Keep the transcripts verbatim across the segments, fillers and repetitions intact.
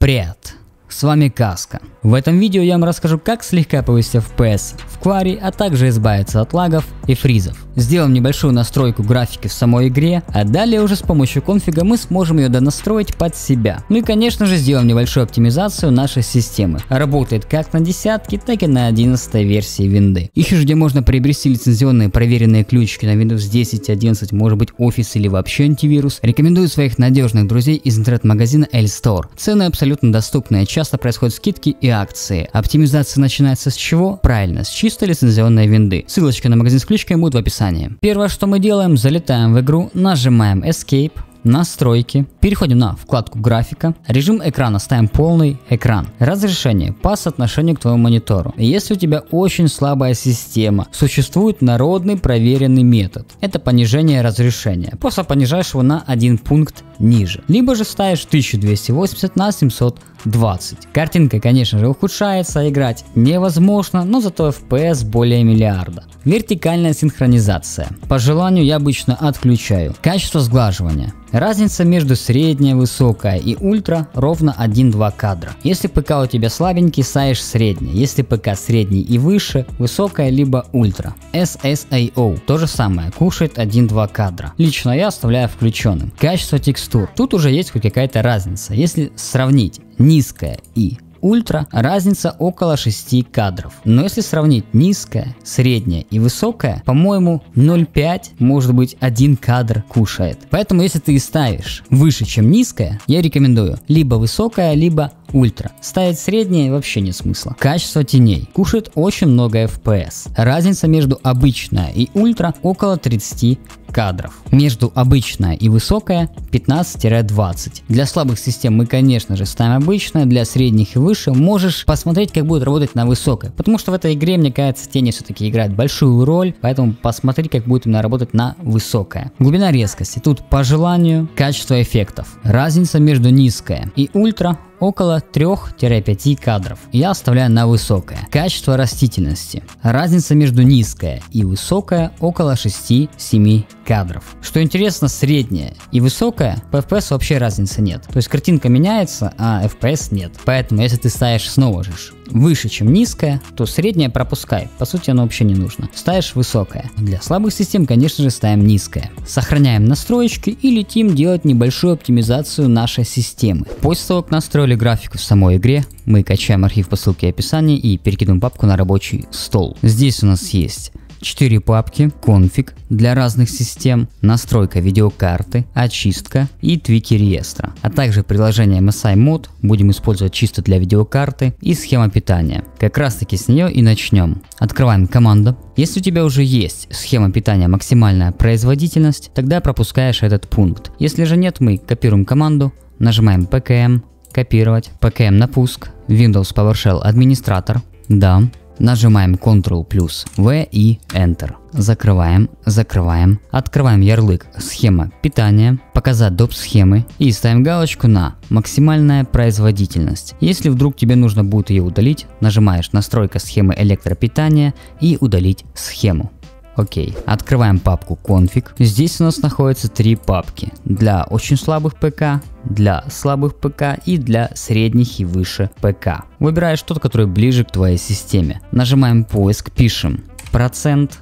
Привет! С вами Каска. В этом видео я вам расскажу, как слегка повысить эф пи эс в Quarry, а также избавиться от лагов и фризов. Сделаем небольшую настройку графики в самой игре, а далее уже с помощью конфига мы сможем ее донастроить под себя. Ну и конечно же сделаем небольшую оптимизацию нашей системы. Работает как на десятке, так и на одиннадцатой версии винды. Ищешь, где можно приобрести лицензионные проверенные ключики на Windows десять, одиннадцать, может быть Office или вообще антивирус, рекомендую своих надежных друзей из интернет-магазина L-Store. Цены абсолютно доступные, часто происходят скидки и акции. Оптимизация начинается с чего? Правильно, с чисто лицензионной винды. Ссылочка на магазин с ключиками будет в описании. Первое, что мы делаем, залетаем в игру, нажимаем Escape, настройки, переходим на вкладку графика, режим экрана ставим полный экран, разрешение по соотношению к твоему монитору. Если у тебя очень слабая система, существует народный проверенный метод, это понижение разрешения, просто понижаешь его на один пункт ниже, либо же ставишь тысяча двести восемьдесят на семьсот двадцать. Картинка, конечно же, ухудшается, играть невозможно, но зато эф пи эс более миллиарда. Вертикальная синхронизация. По желанию я обычно отключаю. Качество сглаживания. Разница между средняя, высокая и ультра ровно один-два кадра. Если ПК у тебя слабенький, ставишь средний. Если ПК средний и выше, высокая либо ультра. эс эс эй о. То же самое, кушает один-два кадра. Лично я оставляю включенным. Качество текстур. Тут уже есть хоть какая-то разница. Если сравнить низкое и ультра, разница около шести кадров. Но если сравнить низкое, среднее и высокое, по-моему, ноль целых пять, может быть, один кадр кушает. Поэтому если ты ставишь выше, чем низкое, я рекомендую либо высокое, либо ультра. Ставить среднее вообще нет смысла. Качество теней. Кушает очень много эф пи эс. Разница между обычная и ультра около тридцати кадров. Между обычная и высокая пятнадцать-двадцать. Для слабых систем мы, конечно же, ставим обычное, для средних и выше можешь посмотреть, как будет работать на высокой. Потому что в этой игре, мне кажется, тени все-таки играют большую роль, поэтому посмотри, как будет именно работать на высокое. Глубина резкости. Тут по желанию. Качество эффектов. Разница между низкое и ультра около трёх-пяти кадров. Я оставляю на высокое. Качество растительности. Разница между низкое и высокое около шести-семи кадров. Что интересно, среднее и высокое, по эф пи эс вообще разницы нет. То есть картинка меняется, а эф пи эс нет. Поэтому если ты ставишь снова же выше, чем низкое, то среднее пропускай. По сути оно вообще не нужно. Ставишь высокое. Для слабых систем, конечно же, ставим низкое. Сохраняем настроечки и летим делать небольшую оптимизацию нашей системы. После того, как настроили графику в самой игре, мы качаем архив по ссылке в описании и перекидываем папку на рабочий стол. Здесь у нас есть четыре папки: конфиг для разных систем, настройка видеокарты, очистка и твики реестра, а также приложение эм эс ай Mod будем использовать чисто для видеокарты и схема питания. Как раз таки с нее и начнем. Открываем команду. Если у тебя уже есть схема питания максимальная производительность, тогда пропускаешь этот пункт. Если же нет, мы копируем команду, нажимаем пи кей эм, копировать, пи кей эм на пуск, Windows PowerShell администратор, да. Нажимаем контрол плюс вэ и Enter. Закрываем, закрываем, открываем ярлык схема питания, показать доп. Схемы и ставим галочку на максимальная производительность. Если вдруг тебе нужно будет ее удалить, нажимаешь настройка схемы электропитания и удалить схему. Окей, открываем папку конфиг. Здесь у нас находится три папки: для очень слабых ПК, для слабых ПК и для средних и выше ПК. Выбираешь тот, который ближе к твоей системе. Нажимаем поиск, пишем процент,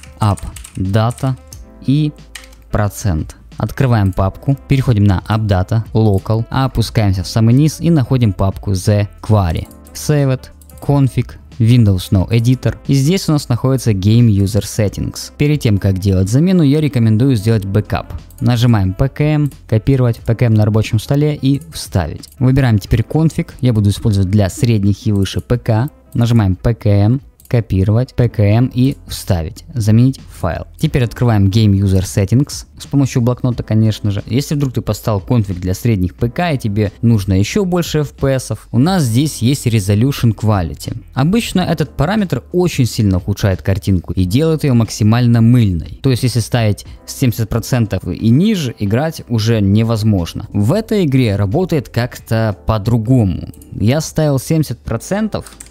AppData и процент. Открываем папку, переходим на AppData, Local, опускаемся в самый низ и находим папку The Quarry. Saved, config, Windows No Editor. И здесь у нас находится Game User Settings. Перед тем, как делать замену, я рекомендую сделать бэкап. Нажимаем пи кей эм, копировать, пи кей эм на рабочем столе и вставить. Выбираем теперь конфиг, я буду использовать для средних и выше ПК. Нажимаем пи кей эм, копировать, пи кей эм и вставить, заменить файл. Теперь открываем Game User Settings с помощью блокнота, конечно же. Если вдруг ты поставил конфиг для средних ПК и тебе нужно еще больше эф пи эс, у нас здесь есть Resolution Quality. Обычно этот параметр очень сильно ухудшает картинку и делает ее максимально мыльной. То есть если ставить семьдесят процентов и ниже, играть уже невозможно. В этой игре работает как-то по-другому. Я ставил семьдесят процентов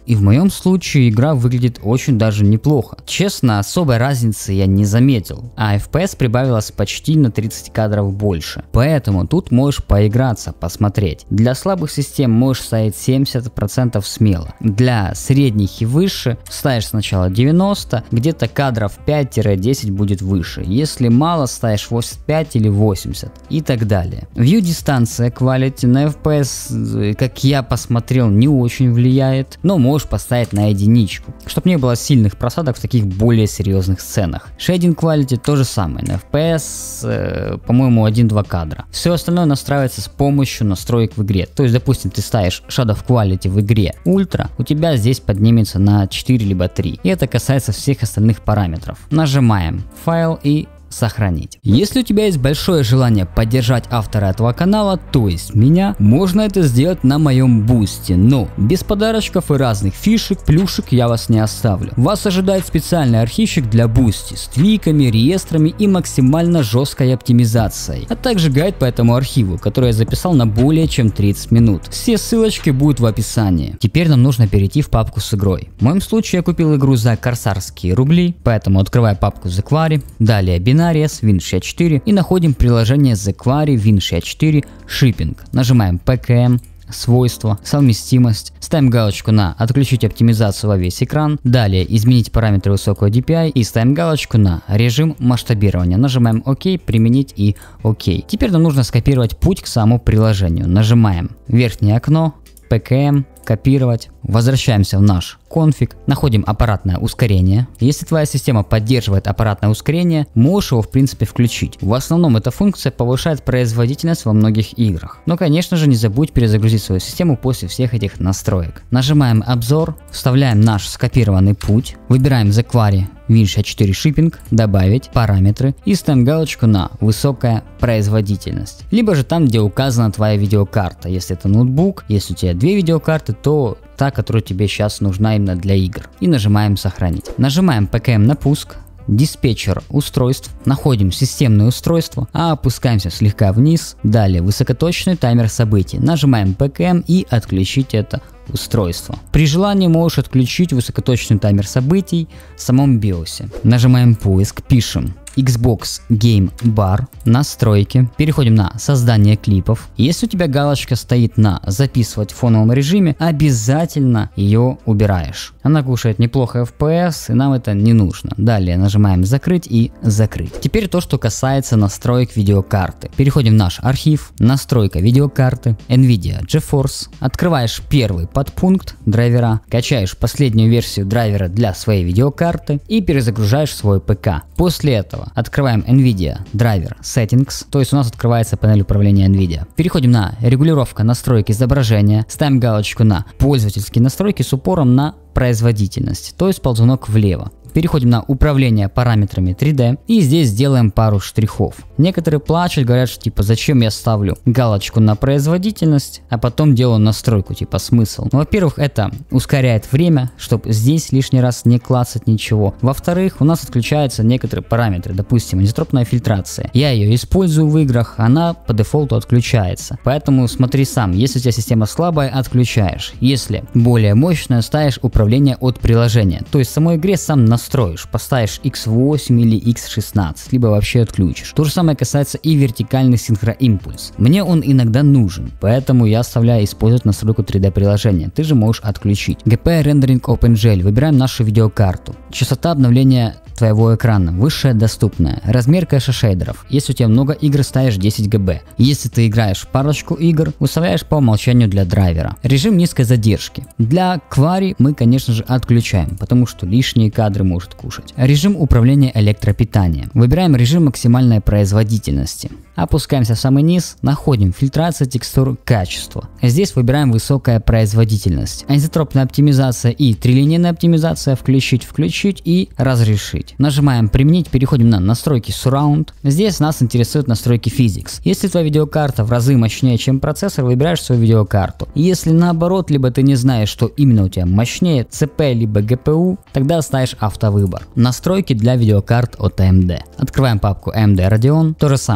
И в моем случае игра выглядит очень даже неплохо. Честно, особой разницы я не заметил, а эф пи эс прибавилось почти на тридцать кадров больше. Поэтому тут можешь поиграться, посмотреть. Для слабых систем можешь ставить семьдесят процентов смело. Для средних и выше ставишь сначала девяносто, где-то кадров пять-десять будет выше. Если мало, ставишь восемьдесят пять или восемьдесят и так далее. View дистанция quality на эф пи эс, как я посмотрел, не очень влияет, но можешь поставить на единичку, чтобы не было сильных просадок в таких более серьезных сценах. Shading quality то же самое, на эф пи эс, э, по-моему, один-два кадра. Все остальное настраивается с помощью настроек в игре. То есть, допустим, ты ставишь Shadow Quality в игре Ultra, у тебя здесь поднимется на четыре либо три. И это касается всех остальных параметров. Нажимаем файл и сохранить. Если у тебя есть большое желание поддержать автора этого канала, то есть меня, можно это сделать на моем бусте, но без подарочков и разных фишек, плюшек я вас не оставлю. Вас ожидает специальный архивчик для бусти с твиками, реестрами и максимально жесткой оптимизацией, а также гайд по этому архиву, который я записал на более чем тридцать минут. Все ссылочки будут в описании. Теперь нам нужно перейти в папку с игрой. В моем случае я купил игру за корсарские рубли, поэтому открываю папку The Quarry, далее Binary Win шестьдесят четыре и находим приложение The Quarry Win шестьдесят четыре Shipping. Нажимаем пи кей эм, свойства, совместимость, ставим галочку на отключить оптимизацию во весь экран, далее изменить параметры высокого ди пи ай и ставим галочку на режим масштабирования. Нажимаем ОК, применить и ОК. Теперь нам нужно скопировать путь к самому приложению. Нажимаем верхнее окно, пи кей эм, копировать, возвращаемся в наш конфиг, находим аппаратное ускорение. Если твоя система поддерживает аппаратное ускорение, можешь его в принципе включить. В основном эта функция повышает производительность во многих играх. Но конечно же не забудь перезагрузить свою систему после всех этих настроек. Нажимаем обзор, вставляем наш скопированный путь, выбираем The Quarry Win шестьдесят четыре Shipping, добавить параметры и ставим галочку на высокая производительность. Либо же там, где указана твоя видеокарта. Если это ноутбук, если у тебя две видеокарты, то та, которая тебе сейчас нужна именно для игр. И нажимаем сохранить. Нажимаем пи кей эм на пуск, диспетчер устройств, находим системное устройство, а опускаемся слегка вниз, далее высокоточный таймер событий, нажимаем пи кей эм и отключить это устройство. При желании можешь отключить высокоточный таймер событий в самом биосе. Нажимаем поиск, пишем Xbox Game Bar, настройки, переходим на создание клипов. Если у тебя галочка стоит на записывать в фоновом режиме, обязательно ее убираешь. Она кушает неплохо эф пи эс, и нам это не нужно. Далее нажимаем закрыть и закрыть. Теперь то, что касается настроек видеокарты. Переходим в наш архив, настройка видеокарты, NVIDIA GeForce, открываешь первый подпункт драйвера, качаешь последнюю версию драйвера для своей видеокарты и перезагружаешь свой ПК. После этого открываем NVIDIA Driver Settings, то есть у нас открывается панель управления NVIDIA. Переходим на регулировка настройки изображения, ставим галочку на пользовательские настройки с упором на производительность, то есть ползунок влево. Переходим на управление параметрами три дэ и здесь сделаем пару штрихов. Некоторые плачут, говорят, что типа зачем я ставлю галочку на производительность, а потом делаю настройку, типа смысл. Ну, во-первых, это ускоряет время, чтобы здесь лишний раз не клацать ничего. Во-вторых, у нас отключаются некоторые параметры, допустим, анизотропная фильтрация. Я ее использую в играх, она по дефолту отключается. Поэтому смотри сам, если у тебя система слабая, отключаешь. Если более мощная, ставишь управление от приложения. То есть в самой игре сам настроишь. Настроишь, поставишь икс восемь или икс шестнадцать, либо вообще отключишь. То же самое касается и вертикальный синхроимпульс. Мне он иногда нужен, поэтому я оставляю использовать настройку три дэ приложения. Ты же можешь отключить. джи пи Rendering OpenGL. Выбираем нашу видеокарту. Частота обновления твоего экрана высшая доступная. Размер кэша шейдеров. Если у тебя много игр, ставишь десять гигабайт. Если ты играешь парочку игр, выставляешь по умолчанию для драйвера. Режим низкой задержки. Для Quarry мы, конечно же, отключаем, потому что лишние кадры может кушать. Режим управления электропитанием. Выбираем режим максимальной производительности. Опускаемся в самый низ, находим фильтрация текстур, качество. Здесь выбираем высокая производительность. Анизотропная оптимизация и трилинейная оптимизация включить, включить и разрешить. Нажимаем применить, переходим на настройки Surround. Здесь нас интересуют настройки Physics. Если твоя видеокарта в разы мощнее, чем процессор, выбираешь свою видеокарту. Если наоборот, либо ты не знаешь, что именно у тебя мощнее, си пи либо джи пи ю, тогда ставишь автовыбор. Настройки для видеокарт от эй эм ди. Открываем папку эй эм ди Radeon. То же самое.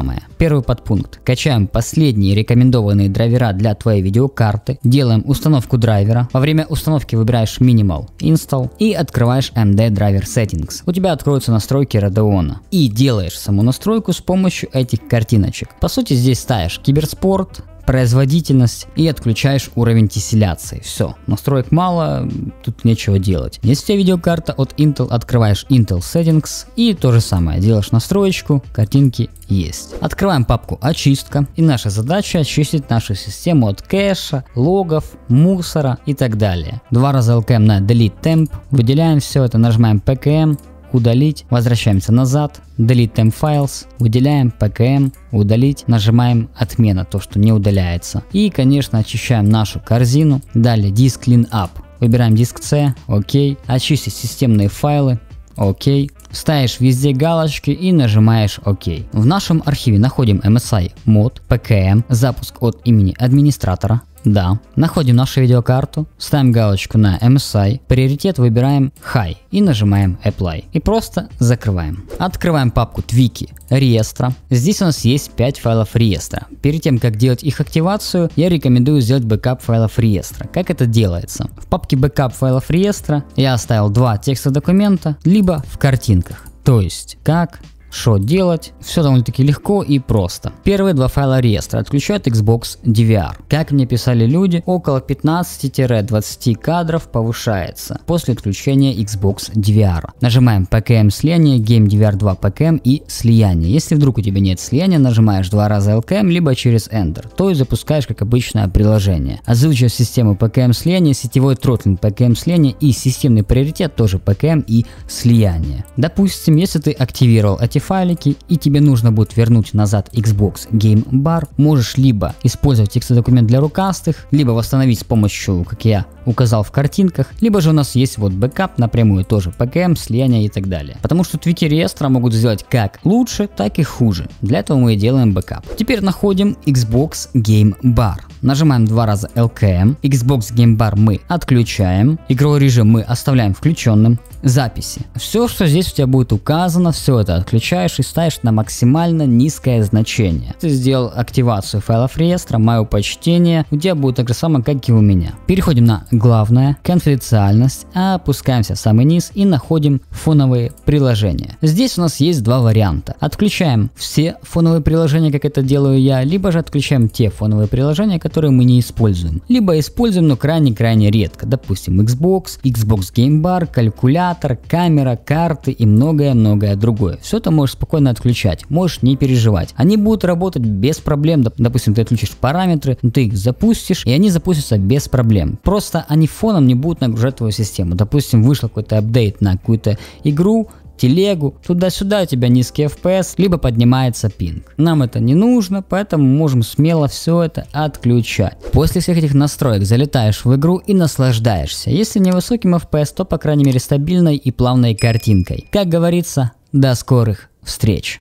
Первый подпункт. Качаем последние рекомендованные драйвера для твоей видеокарты. Делаем установку драйвера. Во время установки выбираешь Minimal Install и открываешь эм ди Driver Settings. У тебя откроются настройки Radeon. И делаешь саму настройку с помощью этих картиночек. По сути, здесь ставишь киберспорт, производительность и отключаешь уровень тесселяции. Все, настроек мало, тут нечего делать. Если у тебя видеокарта от Intel, открываешь Intel Settings и то же самое, делаешь настроечку, картинки есть. Открываем папку очистка, и наша задача очистить нашу систему от кэша, логов, мусора и так далее. Два раза эл кей эм на Delete Temp, выделяем все это, нажимаем пи кей эм, удалить, возвращаемся назад, Delete Temp Files, выделяем пи кей эм, удалить, нажимаем отмена, то что не удаляется. И конечно очищаем нашу корзину, далее Disk Cleanup, выбираем диск C, окей, очистить системные файлы, окей, ставишь везде галочки и нажимаешь окей. В нашем архиве находим эм эс ай мод, пи кей эм, запуск от имени администратора. Да. Находим нашу видеокарту, ставим галочку на эм эс ай, приоритет выбираем High и нажимаем Apply. И просто закрываем. Открываем папку Twiki реестра. Здесь у нас есть пять файлов реестра. Перед тем как делать их активацию, я рекомендую сделать бэкап файлов реестра. Как это делается? В папке бэкап файлов реестра я оставил два текстовых документа, либо в картинках. То есть как, что делать, все довольно-таки легко и просто. Первые два файла реестра отключают Xbox ди ви ар. Как мне писали люди, около пятнадцати-двадцати кадров повышается после отключения Xbox ди ви ар. Нажимаем пи кей эм слияние, Game ди ви ар два пи кей эм и слияние. Если вдруг у тебя нет слияния, нажимаешь два раза эл кей эм, либо через Enter, то есть запускаешь как обычное приложение. Озвучивая систему пи кей эм слияния, сетевой тротлинг пи кей эм слияния и системный приоритет тоже пи кей эм и слияние. Допустим, если ты активировал эти файлики и тебе нужно будет вернуть назад Xbox Game Bar, можешь либо использовать текстовый документ для рукастых, либо восстановить с помощью, как я указал в картинках, либо же у нас есть вот бэкап напрямую тоже пи кей эм, слияние и так далее. Потому что твики реестра могут сделать как лучше, так и хуже. Для этого мы и делаем бэкап. Теперь находим Xbox Game Bar. Нажимаем два раза эл кей эм, Xbox Game Bar мы отключаем, игровой режим мы оставляем включенным, записи. Все, что здесь у тебя будет указано, все это отключаешь и ставишь на максимально низкое значение. Ты сделал активацию файлов реестра, мое почтение, у тебя будет так же самое, как и у меня. Переходим на главное, конфиденциальность, опускаемся в самый низ и находим фоновые приложения. Здесь у нас есть два варианта. Отключаем все фоновые приложения, как это делаю я, либо же отключаем те фоновые приложения, которые мы не используем. Либо используем, но крайне-крайне редко. Допустим, Xbox, Xbox Game Bar, калькулятор, камера, карты и многое-многое другое. Все это можешь спокойно отключать, можешь не переживать. Они будут работать без проблем. Допустим, ты отключишь параметры, ты их запустишь, и они запустятся без проблем. Просто они фоном не будут нагружать твою систему. Допустим, вышел какой-то апдейт на какую-то игру, телегу, туда-сюда у тебя низкий эф пи эс, либо поднимается пинг. Нам это не нужно, поэтому можем смело все это отключать. После всех этих настроек залетаешь в игру и наслаждаешься. Если не высоким эф пи эс, то по крайней мере стабильной и плавной картинкой. Как говорится, до скорых встреч!